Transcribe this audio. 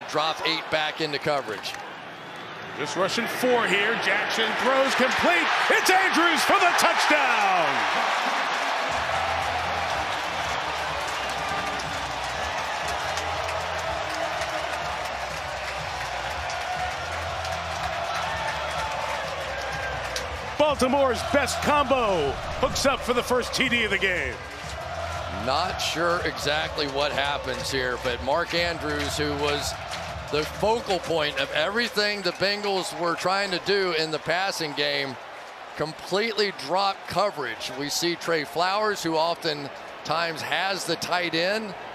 drop 8 back into coverage. Just rushing 4 here. Jackson throws complete. It's Andrews for the touchdown. Baltimore's best combo hooks up for the first TD of the game. Not sure exactly what happens here, but Mark Andrews, who was the focal point of everything the Bengals were trying to do in the passing game, completely dropped coverage. We see Trey Flowers, who oftentimes has the tight end,